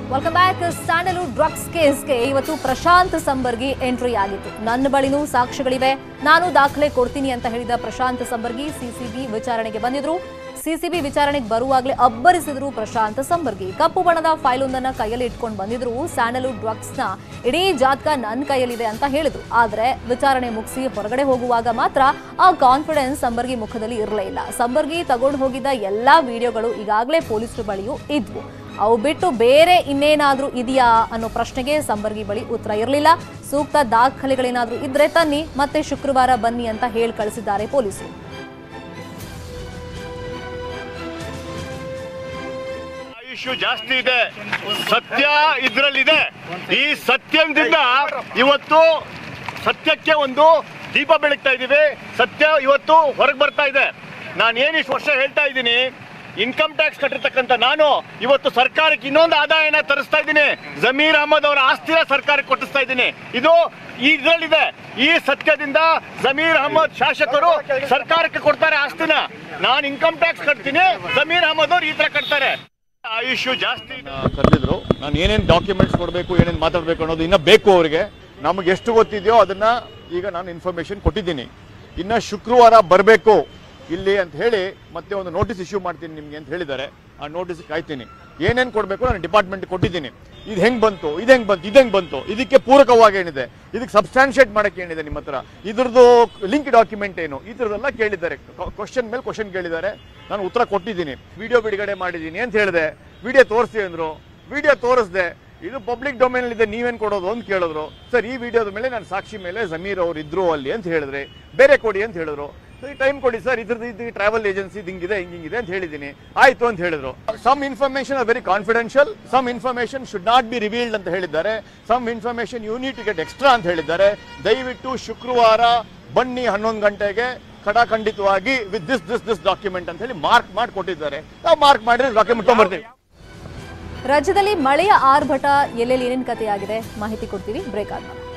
Welcome back. Sandalwood drugs ಕೇಸ್ಗೆ ಇವತ್ತು Prashanth Sambargi entry ಆಗಿತ್ತು. ನನ್ನ ಬಳಿನೂ ಸಾಕ್ಷ್ಯಗಳಿವೆ, ನಾನು ದಾಖಲೆ ಕೊಡ್ತೀನಿ ಅಂತ ಹೇಳಿದ ಪ್ರಶಾಂತ್ ಸಂಬರ್ಗಿ ಸಿಸಿಬಿ ವಿಚಾರಣೆಗೆ ಬಂದಿದ್ರು. ಸಿಸಿಬಿ ವಿಚಾರಣೆಗೆ ಬರುವಾಗಲೇ ಅಬ್ಬರಿಸಿದ್ರು ಪ್ರಶಾಂತ್ ಸಂಬರ್ಗಿ. ಕಪ್ಪು ಬಣ್ಣದ ಫೈಲ್ ಒಂದನ್ನ ಕೈಯಲ್ಲಿ ಇಟ್ಕೊಂಡು ಬಂದಿದ್ರು. ಸ್ಯಾಂಡಲ್ವುಡ್ ಡ್ರಗ್ಸ್ ನ ಇಡೀ ಜಾತಕ ನನ್ನ ಕೈಯಲ್ಲಿದೆ ಅಂತ ಹೇಳಿದ್ರು. ಆದ್ರೆ ವಿಚಾರಣೆ ಮುಗಿಸಿ ಹೊರಗಡೆ ಹೋಗುವಾಗ ಮಾತ್ರ ಆ ಕಾನ್ಫಿಡೆನ್ಸ್ ಸಂಬರ್ಗಿ ಮುಖದಲ್ಲಿ ಇರಲೇ ಇಲ್ಲ. ಸಂಬರ್ಗಿ ತಗೊಂಡು ಹೋಗಿದ್ದ ಎಲ್ಲಾ ವಿಡಿಯೋಗಳು ಈಗಾಗಲೇ ಪೊಲೀಸರ ಬಳಿಯೂ ಇದ್ವು. ಅವು ಬಿಟ್ಟು ಬೇರೆ ಇನ್ನೇನಾದ್ರೂ ಇದೆಯಾ ಅನ್ನೋ ಪ್ರಶ್ನೆಗೆ ಸಂಬರ್ಗಿ ಬಳಿ ಉತ್ತರ ಇರಲಿಲ್ಲ. ಸೂಕ್ತ ದಾಖಲೆಗಳೇನಾದ್ರೂ ಇದ್ರೆ ತನ್ನಿ, ಮತ್ತೆ ಶುಕ್ರವಾರ ಬನ್ನಿ ಅಂತ ಹೇಳಿ ಕಳಿಸಿದ್ದಾರೆ ಪೊಲೀಸರು. ಇಶ್ಯೂ ಜಾಸ್ತಿ ಇದೆ, ಸತ್ಯ ಇದರಲ್ಲಿದೆ. ಈ ಸತ್ಯದಿಂದ ಇವತ್ತು ಸತ್ಯಕ್ಕೆ ಒಂದು ದೀಪ ಬೆಳಗ್ತಾ ಇದೀವಿ. ಸತ್ಯ ಇವತ್ತು ಹೊರಗೆ ಬರ್ತಾ ಇದೆ. ನಾನು ಏನಿಷ್ಟು ವರ್ಷ ಹೇಳ್ತಾ ಇದ್ದೀನಿ, ಇನ್ಕಮ್ ಟ್ಯಾಕ್ಸ್ ಕಟ್ಟಿರ್ತಕ್ಕಂಥ ನಾನು ಇವತ್ತು ಸರ್ಕಾರಕ್ಕೆ ಇನ್ನೊಂದು ಆದಾಯನ ತರಿಸ್ತಾ ಇದ್ದೀನಿ. ಜಮೀರ್ ಅಹಮದ್ ಅವರ ಆಸ್ತಿನ ಸರ್ಕಾರಕ್ಕೆ ಕೊಟ್ಟಿಸ್ತಾ ಇದ್ದೀನಿ. ಇದು ಇದರಲ್ಲಿದೆ. ಈ ಸತ್ಯದಿಂದ ಜಮೀರ್ ಅಹಮದ್ ಶಾಸಕರು ಸರ್ಕಾರಕ್ಕೆ ಕೊಡ್ತಾರೆ ಆಸ್ತಿನ. ನಾನು ಇನ್ಕಮ್ ಟ್ಯಾಕ್ಸ್ ಕಟ್ತೀನಿ, ಜಮೀರ್ ಅಹಮದ್ ಅವರು ಈ ತರ ಕಟ್ತಾರೆ. ಆ ಇಶ್ಯೂ ಜಾಸ್ತಿ ಕರೆದಿದ್ರು. ನಾನು ಏನೇನು ಡಾಕ್ಯುಮೆಂಟ್ಸ್ ಕೊಡಬೇಕು, ಏನೇನು ಮಾತಾಡಬೇಕು ಅನ್ನೋದು ಇನ್ನ ಬೇಕು ಅವರಿಗೆ. ನಮಗೆ ಎಷ್ಟು ಗೊತ್ತಿದೆಯೋ ಅದನ್ನ ಈಗ ನಾನು ಇನ್ಫಾರ್ಮೇಶನ್ ಕೊಟ್ಟಿದ್ದೀನಿ. ಇನ್ನ ಶುಕ್ರವಾರ ಬರಬೇಕು ಇಲ್ಲಿ ಅಂತ ಹೇಳಿ ಮತ್ತೆ ಒಂದು ನೋಟಿಸ್ ಇಶ್ಯೂ ಮಾಡ್ತೀನಿ ನಿಮ್ಗೆ ಅಂತ ಹೇಳಿದ್ದಾರೆ. ಆ ನೋಟಿಸ್ ಕಾಯ್ತೀನಿ. ಏನೇನು ಕೊಡಬೇಕು ನಾನು ಡಿಪಾರ್ಟ್ಮೆಂಟ್ ಕೊಟ್ಟಿದ್ದೀನಿ. ಇದು ಹೆಂಗ್ ಬಂತು, ಇದು ಹೆಂಗ್ ಬಂತು, ಇದಕ್ಕೆ ಪೂರಕವಾಗಿ ಏನಿದೆ, ಇದಕ್ಕೆ ಸಬ್ಸ್ಟಾನ್ಶಿಯೇಟ್ ಮಾಡಕ್ಕೆ ಏನಿದೆ ನಿಮ್ಮ ಹತ್ರ, ಇದ್ರದ್ದು ಲಿಂಕ್ ಡಾಕ್ಯುಮೆಂಟ್ ಏನು, ಇದ್ರದ್ದೆಲ್ಲ ಕೇಳಿದ್ದಾರೆ. ಕ್ವಶನ್ ಮೇಲೆ ಕ್ವಶನ್ ಕೇಳಿದ್ದಾರೆ. ನಾನು ಉತ್ತರ ಕೊಟ್ಟಿದ್ದೀನಿ. ವಿಡಿಯೋ ಬಿಡುಗಡೆ ಮಾಡಿದ್ದೀನಿ ಅಂತ ಹೇಳಿದೆ. ವಿಡಿಯೋ ತೋರಿಸಿ ಅಂದ್ರು, ವಿಡಿಯೋ ತೋರಿಸ್ದೆ. ಇದು ಪಬ್ಲಿಕ್ ಡೊಮೇನ್ ಇದೆ, ನೀವೇನು ಕೊಡೋದು ಅಂತ ಕೇಳಿದ್ರು. ಸರ್, ಈ ವಿಡಿಯೋದ ಮೇಲೆ ನಾನು ಸಾಕ್ಷಿ ಮೇಲೆ ಜಮೀರ್ ಅವರು ಇದ್ರು ಅಲ್ಲಿ ಅಂತ ಹೇಳಿದ್ರೆ, ಬೇರೆ ಕೊಡಿ ಅಂತ ಹೇಳಿದ್ರು. ಟೈಮ್ ಕೊಡಿ ಸರ್, ಇದ್ರದ್ದು ಟ್ರಾವೆಲ್ ಏಜೆನ್ಸಿ ಹಿಂಗಿದೆ ಹಿಂಗಿದೆ ಅಂತ ಹೇಳಿದ್ದೀನಿ. ಆಯ್ತು ಅಂತ ಹೇಳಿದ್ರು. Some information are very confidential, some information should not be revealed ಅಂತ ಹೇಳಿದ್ದಾರೆ. Some information you need to get extra ಅಂತ ಹೇಳಿದ್ದಾರೆ. ದಯವಿಟ್ಟು ಶುಕ್ರವಾರ ಬನ್ನಿ 11 ಗಂಟೆಗೆ ಖಂಡಿತವಾಗಿ ವಿತ್ ದಿಸ್ ಡಾಕ್ಯುಮೆಂಟ್ ಅಂತ ಹೇಳಿ ಮಾರ್ಕ್ ಮಾಡಿ ಕೊಟ್ಟಿದ್ದಾರೆ. ನಾವು ಮಾರ್ಕ್ ಮಾಡಿದ್ರೆ ಡಾಕ್ಯುಮೆಂಟ್ ತಗೊಂಡ್ಬರ್ತೀವಿ. ರಾಜ್ಯದಲ್ಲಿ ಮಳೆಯ ಆರ್ಭಟ ಎಲ್ಲೆಲ್ಲಿ ಏನೇನು ಕಥೆಯಾಗಿದೆ ಮಾಹಿತಿ ಕೊಡ್ತೀವಿ ಬ್ರೇಕ್ ಆದ್ಮೇಲೆ.